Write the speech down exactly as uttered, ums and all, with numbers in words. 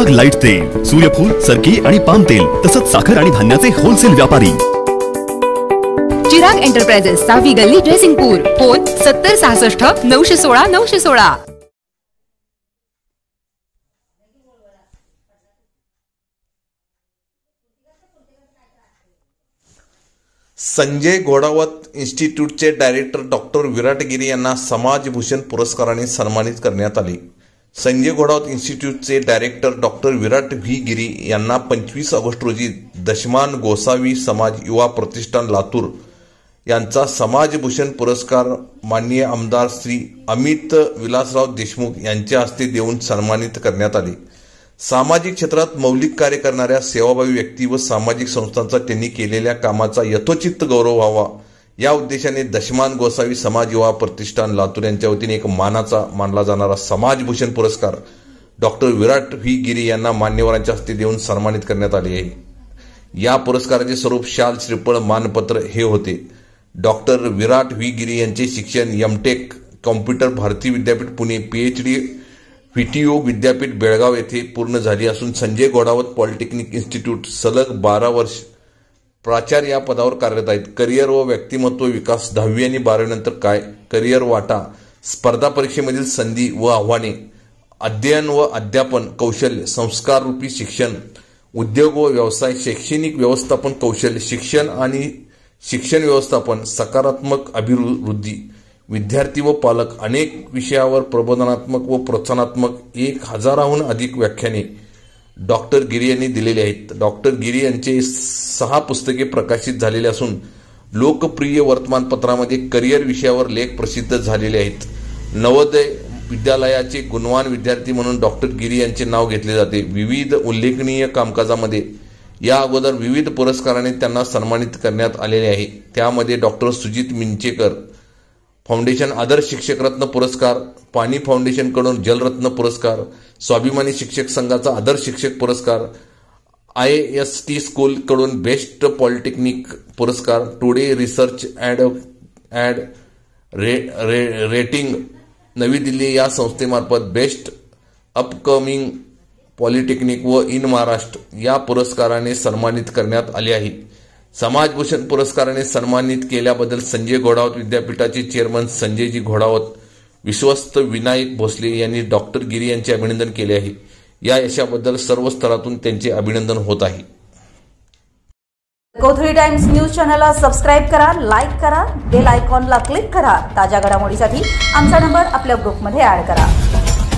Chirag light तेल, सूर्यफूल, सरकी आणि पाम तेल तसंच साखर आणि धान्याचे होलसेल व्यापारी। चिराग एंटरप्राइजेस, सावी गल्ली, जयसिंगपूर। फोन सत्तर सहासष्ट नऊशे सोळा नऊशे सोळा। संजय घोडावत इन्स्टिट्यूटचे डायरेक्टर डॉक्टर विराट गिरी यांना समाजभूषण पुरस्काराने सन्मानित करण्यात आले। संजय घोडावत इन्स्टिट्यूटचे director doctor Virat V Giri यांना पंचवीस ऑगस्ट रोजी दशमान गोसावी समाज युवा प्रतिष्ठान लातूर यांचा समाजभूषण पुरस्कार माननीय आमदार श्री अमित विलासराव देशमुख यांच्या हस्ते देऊन सन्मानित करण्यात आले। सामाजिक क्षेत्रात मौलिक कार्य करणाऱ्या सेवाभावी व्यक्ती व सामाजिक संस्थांचा त्यांनी केलेल्या कामाचा यथोचित गौरव व्हावा या उद्देशाने दशमान गोसावी समाज युवा प्रतिष्ठान लातूर यांच्या वतीने एक मानाचा मानला जाणारा समाजभूषण पुरस्कार डॉक्टर विराट व्ही गिरी यांना मान्यवरांच्या हस्ते देऊन सन्मानित करण्यात आले आहे। या पुरस्काराचे स्वरूप शाल, श्रीफळ, मानपत्र हे होते। डॉक्टर विराट व्ही गिरी यांचे शिक्षण MTech computer Bharati Vidyapeeth Pune, PhD व्हीटीओ विद्यापीठ बेळगाव येथे पूर्ण झाली असून संजय घोडावत पॉलिटेक्निक इन्स्टिट्यूट सलग बारा वर्ष प्राचार्य या पदावर कार्यरत आहेत। करिअर व व्यक्तिमत्व विकास, दहावी आणि बारावी नंतर काय, करिअर वाटा, स्पर्धा परीक्षेमधील संधी व आव्हाने, अध्ययन व अध्यापन कौशल्य, संस्कार रूपी शिक्षण, उद्योग व व्यवसाय, शैक्षणिक व्यवस्थापन कौशल्य, शिक्षण आणि शिक्षण व्यवस्थापन, सकारात्मक अभिवृद्धी, विद्यार्थी व पालक, अनेक विषयावर प्रबोधनात्मक व प्रोत्साहनात्मक एक हजाराहून अधिक व्याख्याने डॉक्टर गिरी यांनी दिलेले आहेत। डॉक्टर गिरी यांचे सहा पुस्तके प्रकाशित झालेले असून लोकप्रिय वर्तमानपत्रामध्ये करिअर विषयावर लेख प्रसिद्ध झालेले आहेत। नवोदय विद्यालयाचे गुणवान विद्यार्थी म्हणून डॉक्टर गिरी यांचे नाव घेतले जाते। विविध उल्लेखनीय कामकाजामध्ये या अगोदर विविध पुरस्काराने त्यांना सन्मानित करण्यात आलेले आहे। त्यामध्ये डॉक्टर सुजित मिंचेकर फाउंडेशन आदर्श शिक्षक रत्न पुरस्कार, पाणी फाउंडेशन कडून जलरत्न पुरस्कार, स्वाभिमानी शिक्षक संघाचा आदर्श शिक्षक पुरस्कार, आय एस टी स्कूल कडून बेस्ट पॉलिटेक्निक पुरस्कार, टुडे रिसर्च ॲड ॲड रे, रे, रेटिंग नवी दिल्ली या संस्थेमार्फत बेस्ट अपकमिंग पॉलिटेक्निक व इन महाराष्ट्र या पुरस्काराने सन्मानित करण्यात आले आहे। समाजभूषण पुरस्काराने सन्मानित केल्याबद्दल संजय घोडावत विद्यापीठाचे चेअरमन संजयजी घोडावत, विश्वस्त विनायक भोसले यांनी डॉक्टर गिरी यांचे अभिनंदन केले आहे। या यशाबद्दल सर्व स्तरातून त्यांचे अभिनंदन होत आहे। गोथरी टाइम्स न्यूज चॅनलला सबस्क्राइब करा, लाईक करा, बेल आयकॉनला क्लिक करा। ताज्या घडामोडीसाठी आमचा नंबर आपल्या ग्रुपमध्ये ऍड करा।